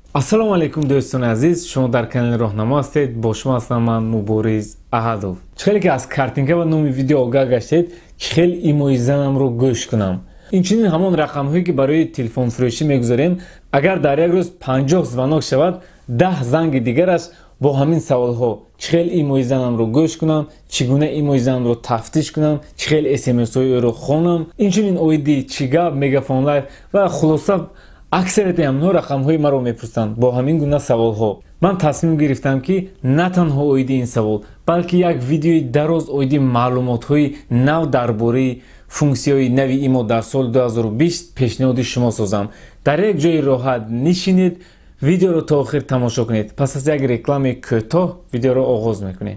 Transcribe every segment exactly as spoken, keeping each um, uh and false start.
ассалому алайкум дӯстони азиз, шумо дар канали роҳнамо ҳастед. Бо шумо ҳастам ман Мубориз Аҳадов. Чӣ хеле ки аз картинка ва номи видео огаҳ гаштед ки хеле имои занамро гӯш кунам. Инчунин ҳамон рақамҳое ки барои телефонфурӯшӣ мегузорем, агар дар як рӯз панҷоҳ звонок шавад, даҳ занги дигараш бо ҳамин саволҳо: чӣ хеле имои занамро гӯш кунам, чӣ гуна имои занамро тафтиш кунам, чӣ хеле смсҳои ӯро хонам, инчунин оиди чӣ гап, мегафон лайф ва хулоса аксарияти ҳаминҳо рақамҳои маро мепурсанд бо ҳамин гуна саволҳо. Ман тасмим гирифтам ки на танҳо оиди ин савол, балки як видеои дароз оиди маълумотҳои нав дар бораи функсияҳои нави имо дар соли ду ҳазору бист пешниҳоди шумо созам. Дар як ҷои роҳат нишинед, видеоро то охир тамошо кунед. Пас аз як реклами кӯтоҳ видеоро оғоз мекунем.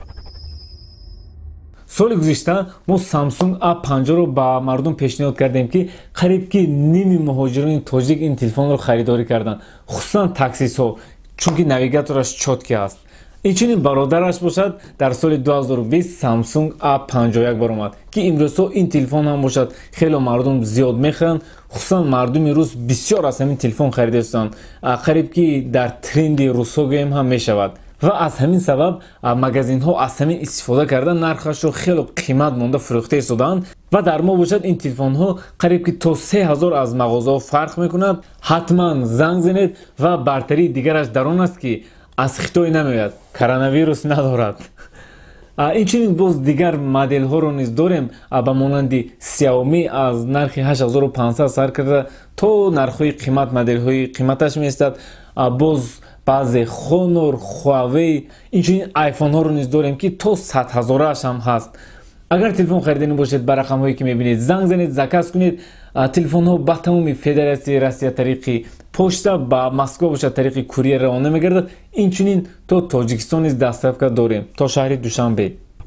соли гузишта мо Samsung A панҷоҳ-ро ба мардум пешниҳод кардем ки қариб ки ними муҳоҷирони тоҷик ин телефонро харидорӣ карданд, хусусан таксистҳо, чунки навигатораш чотки аст. Инчунин бародараш бошад, дар соли ду ҳазору бист Samsung A панҷоҳ и як баромад ки имрӯзҳо ин телефон ҳам бошад хеле мардум зиёд мехаранд, хусусан мардуми рус бисёр аз ҳамин телефон харида истанд, қариб ки дар тренди русҳо гӯем ҳам мешавад. ва аз ҳамин сабаб магазинҳо аз ҳамин истифода карда нархашро хеле қимат монда фурӯхта истодаанд ва дар мо бошад ин телефонҳо қариб ки то се ҳазор аз мағозаҳо фарқ мекунад. Ҳатман занг занед ва бартарии дигараш дар он аст ки аз Хитой намеояд, коронавирус надорад. Инчунин боз дигар моделҳоро низ дорем ба монанди Xiaomi аз нархи ҳашт ҳазору пансад сар карда то нархҳои қимат моделҳои қиматаш меистад. Боз баъзе Honor, Huawei, инчунин айфонҳоро низ дорем ки то сад ҳазорааш ҳам ҳаст. Агар телефон харидани бошед ба рақамҳое ки мебинед занг занед, заказ кунед. Телефонҳо ба тамоми Федератсияи Россия тариқи почта, ба Москва бошад тариқи курьер равона мегардад. Инчунин то Тоҷикистон низ доставка дорем, то шаҳри Душанбе.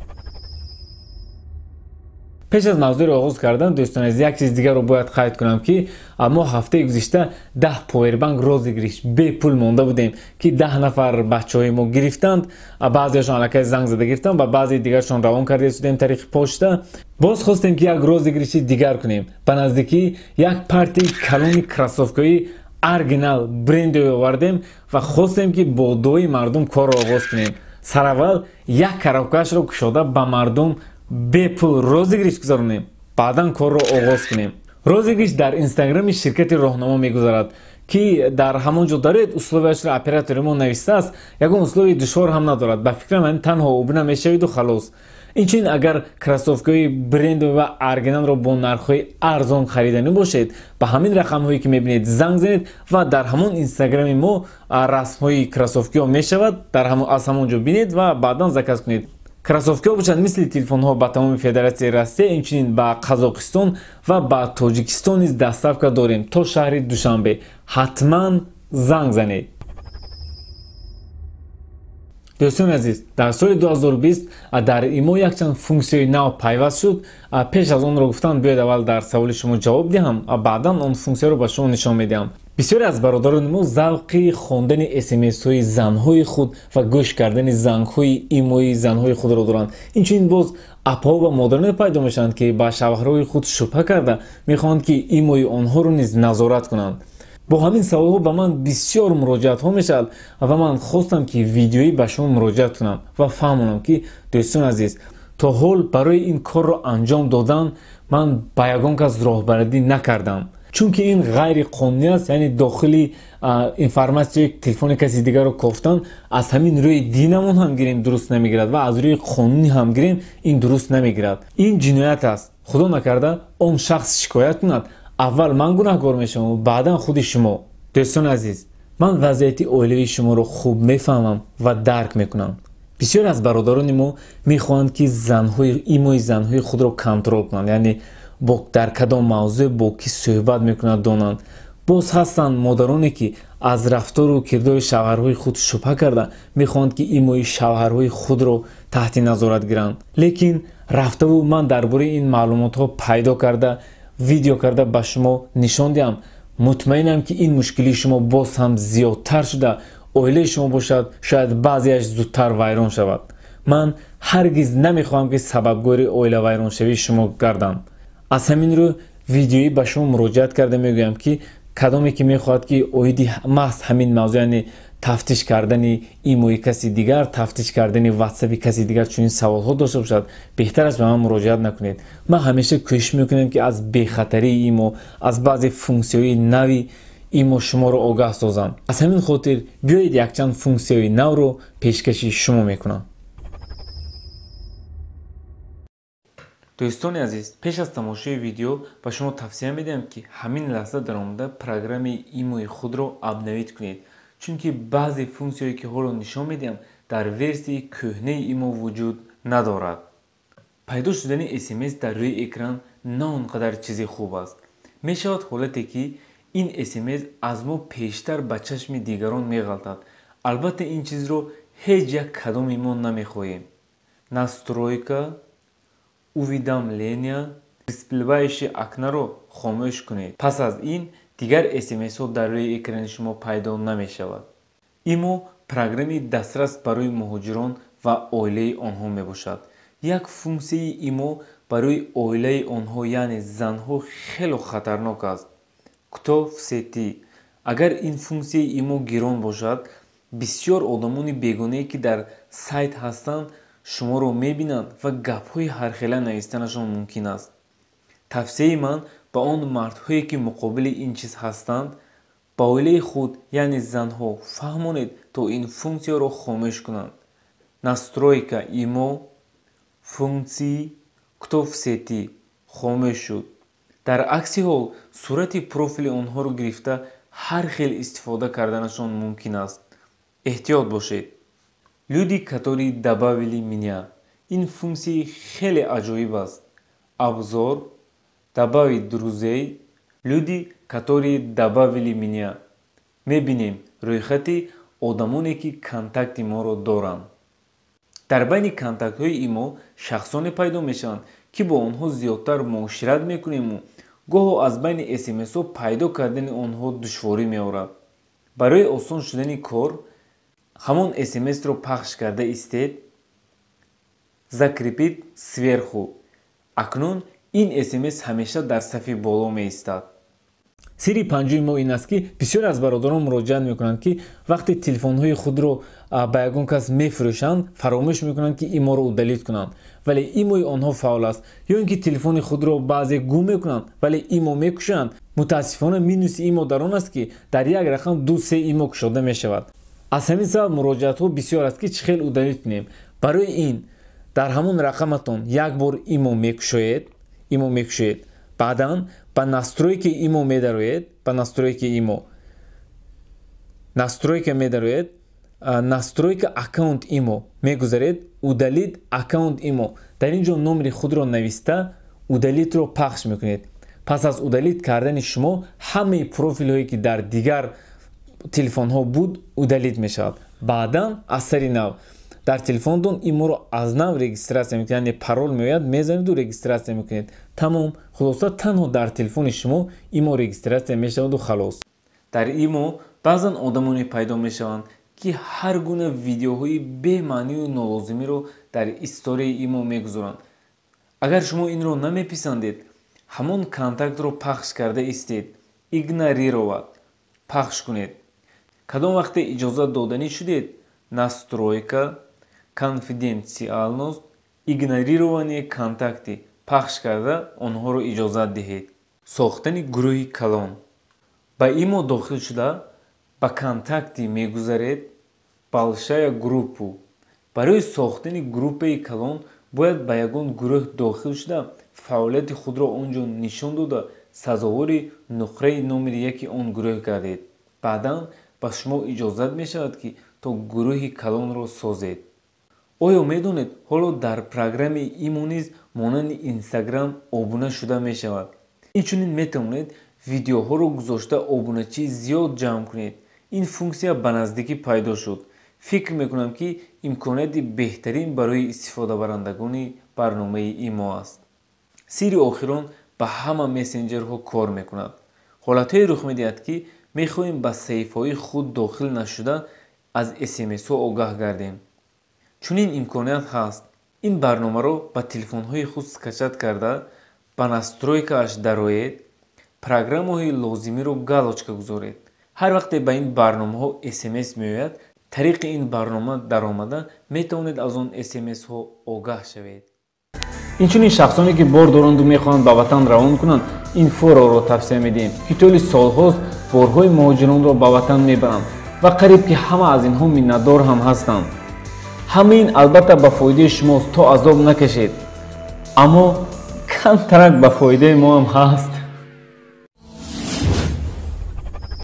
пеш аз мавзӯъро оғоз кардан, дӯстони азиз, як чиз дигарро бояд қайд кунам ки мо ҳафтаи гузишта даҳ повербанк розыгриш бепул монда будем ки даҳ нафар бачаҳои мо гирифтанд. Баъзеашон аллакай занг зада гирифтанд ва баъзеи дигаршон равон карда истодем тариқи почта. Боз хостем ки як розыгриши дигар кунем. Ба наздикӣ як партияи калони кроссовкаи оригинал брендои овардем ва хостем ки бо дуои мардум корро оғоз кунем. Сараввал як коробкаашро кушода ба мардум бепул розыгриш гузаронем, баъдан корро оғоз кунем. Розыгриш дар инстаграми ширкати роҳнамо мегузарад ки дар ҳамон ҷо даред условияшро оператори мо навистааст. Ягон условияи душвор ҳам надорад. Ба фикрам ин танҳо обуна мешавиду халос. Инчунин агар кроссовкаи брендови ва оригиналро бо нархҳои арзон хариданӣ бошед, ба ҳамин рақамҳое ки мебинед занг занед ва дар ҳамон инстаграми мо расмҳои кроссовкиҳо мешавад. Дар аз ҳамон ҷо бинед ва баъдан заказ кунед. Кроссовкиҳо бошанд мисли телефонҳо ба тамоми Федератсияи Россия, инчунин ба Қазоқистон ва ба Тоҷикистон низ доставка дорем то шаҳри Душанбе. Ҳатман занг занед. дӯстони азиз, дар соли ду ҳазору бист дар имо якчанд функсияи нав пайваст шуд. Пеш аз онро гуфтам биёед аввал дар саволи шумо ҷавоб диҳам, баъдан он функсияро ба шумо нишон медиҳам. бисёре аз бародарони мо завқи хондани смсҳои занҳои худ ва гӯш кардани зангҳои имои занҳои худро доранд. Инчунин боз апҳо ва модерное пайдо мешаванд ки ба шавҳарҳои худ шубҳа карда мехоҳанд ки имои онҳоро низ назорат кунанд. бо ҳамин саволҳо ба ман бисёр муроҷиатҳо мешавад ва ман хостам ки видеоӣ ба шумо муроҷиат кунам ва фаҳмонам ки дӯстони азиз, то ҳол барои ин корро анҷом додан ман ба ягон кас роҳбарӣ накардам, чунки ин ғайриқонунӣ аст. Яъне дохили информатсияи телефони каси дигарро кофтан аз ҳамин рӯи динамон ҳам гирем дуруст намегирад ва аз рӯи қонунӣ ҳам гирем ин дуруст намегирад. Ин ҷиноят аст. Худо накарда он шахс шикоят кунад, аввал ман гунаҳкор мешавам, баъдан худи шумо. дӯстони азиз, ман вазъияти оилавии шуморо хуб мефаҳмам ва дарк мекунам. бисёре аз бародарони мо мехоҳанд ки занҳои имои занҳои худро контрол кунанд, яъне бо дар кадом мавзӯъ бо кӣ суҳбат мекунад донанд. боз ҳастанд модароне ки аз рафтору кирдори шавҳарҳои худ шубҳа карда мехоҳанд ки имои шавҳарҳои худро таҳти назорат гиранд. лекин рафтаву ман дар бораи ин маълумотҳо пайдо карда видео карда ба шумо нишон диҳам. мутмаинам ки ин мушкилии шумо боз ҳам зиёдтар шуда оилаи шумо бошад, шояд баъзеаш зудтар вайрон шавад. ман ҳаргиз намехоҳам ки сабабгори оилавайроншавии шумо гардам. аз ҳамин рӯ видеоӣ ба шумо муроҷиат карда мегӯям ки کدامی که میخواد که اویدی محض همین موضوع، یعنی تفتیش کردن ایموی کسی دیگر، تفتیش کردن واتساپ کسی دیگر، چون این سوال ها داشته باشد، بهتر است به من مراجعت نکنید. من همیشه کوشش میکنم که از بی‌خطری ایمو، از بعضی فونکسیون‌های نوی ایمو شما رو آگاه سازم. از همین خاطر بیایید یک چند فونکسیون نو رو پیشکشی شما میکنم. دوستان عزیز، پیش از تماشای ویدیو به شما توصیه میدم که همین لحظه در آمده پروگرام ایموی خود رو آپدیت کنید، چون که بعضی فونکسیونی که حالا نشان میدم در ورژن کهنه ایمو وجود ندارد. پیدا شدن اس ام اس در روی اکران نه اونقدر چیزی خوب است. می شود حالتی که این اس ام اس از ما پیشتر به چشم دیگران میغلطد. البته این چیز رو هیچ یک کدام ما نمیخواهیم. настройка уведомления дисплеящее окно رو خاموش کنید. پس از این دیگر اس ام اس ها در روی اکران شما پیدا نمی شود. ایمو پروگرامی دسترس برای مهاجران و عائله آنها می باشد. یک فونکسی ایمو برای عائله آنها یعنی زنها خیلی خطرناک است. کتو в сети. اگر این فونکسی ایمو گران باشد، بسیار آدمان بیگانه‌ای که در سایت هستند شما رو میبینند و گپ‌های هرخیله نوشتنشان ممکن است. توصیه من به آن مردهایی که مقابل این چیز هستند، با عائله خود یعنی زنها فهمانید تا این فونکسیا رو خاموش کنند. настройка ایمو فونکسی کتو в сети خاموش شد. در عکسی حال صورت پروفیل آنها رو گرفته هر خیلی استفاده کردنشان ممکن است. احتیاط باشید. люди которые добавили меня. این فونکسی خیلی عجیب است. обзор добавить друзей. люди которые добавили меня. میبینیم رویخطی آدمانی که کانتکت ما رو دارند. در بین کانتکت های ایمو شخصانی پیدا میشن که با آنها زیادتر معاشرت میکنیم و گاه از بین اس ام اس ها پیدا کردن آنها دشواری میآورد. برای آسان شدن کار همون اس ام اس رو پخش کرده استید. закрепить сверху. اکنون این اس ام اس همیشه در صفحه بالا می ایستد. سری پنجم ما این است که بسیار از برادران مراجعت میکنند که وقتی تلفن های خود رو به یگان کس میفروشند فراموش میکنند که ایمو رو دلیت کنند، ولی ایموی آنها فعال است، یا اینکه تلفن خود رو بعضی گم میکنند ولی ایمو میکشند. متاسفانه مینوس ایمو در آن است که در یک رقم دو سه ایمو کشاده میشود. از همین سبب مراجعت ها بسیار است که چخیل دلیت کنیم. برای این در همون رقمتون یک بار ایمو میکشید، ایمو میکشید. بعداً با настройки ایمو میدروید، با настройки ایمو настройка میدروید، настройка аккаунт ایمو میگذارید، удалить аккаунт ایمو. در اینجا نمره خود را نوشته удалить رو پخش میکنید. پس از удалить کردن شما همه پروفیل هایی که در دیگر تلفن ها بود удалить میشود. بعداً از سری نو در تلفنتون ایمو رو از نو رجیستراسیون میکنید، یعنی پارول میاد میزنید و رجیستراسیون میکنید. تمام. خلاصه تنها در تلفن شما ایمو رجیستراسیون میشود و خلاص. در ایمو بعضن آدمانی پیدا میشوند که هر گونه ویدیوهای بی معنی و نالازمی رو در استوری ایمو میگذارند. اگر شما این رو نمیپسندید، همون کانتکت رو پخش کرده استید. ایگنورировать پخش کنید. کدام وقت اجازه دادنی شدید، настройка конфиденциальность игнорирование контакты پخش کرده آنها رو اجازه دهید. ساختن گروه کلان. با ایمو داخل شده با کانتکتی میگذارید большая группу. برای ساختن گروه کلان باید با یگان گروه داخل شده فعالیت خود را آنجا نشان داده سزاوار نقره نمره یک آن گروه کردید. بعدا با شما اجازه می شود که تا گروه کلان را سازید. آیا میدونید حالا در پروگرام ایمو نیز مانند اینستاگرام آبونه شده می شود؟ اینچنین میتوانید ویدیوها رو گذاشته آبونه‌چی زیاد جمع کنید. این فونکسیا به نزدیکی پیدا شد. فکر میکنم که امکانات بهترین برای استفاده برندگان برنامه ایمو است. سری آخران به همه مسنجرها کار میکند. حالتهای رخ میدهد که میخواهیم به صفحه‌های خود داخل نشده از اس ام اس ها آگاه گردیم. چون این امکانات هست، این برنامه رو با تلفن های خود سکچت کرده با настройкаش درآیید. программаҳои лозимиро галочка гузоред. ҳар вақте ба ин барномаҳо смс меояд, тариқи ин барнома даромада метавонед аз он смсҳо огаҳ шавед. инчунин шахсоне ки бор доранду мехоҳанд ба ватан равон кунанд, ин фораро тавсия медиҳем ки толи солҳост борҳои муҳоҷиронро ба ватан мебаранд ва қариб ки ҳама аз инҳо миннатдор ҳам ҳастанд. ҳама ин албатта ба фоидаи шумост, то азоб накашед, аммо камтарак ба фоидаи мо ҳам ҳаст.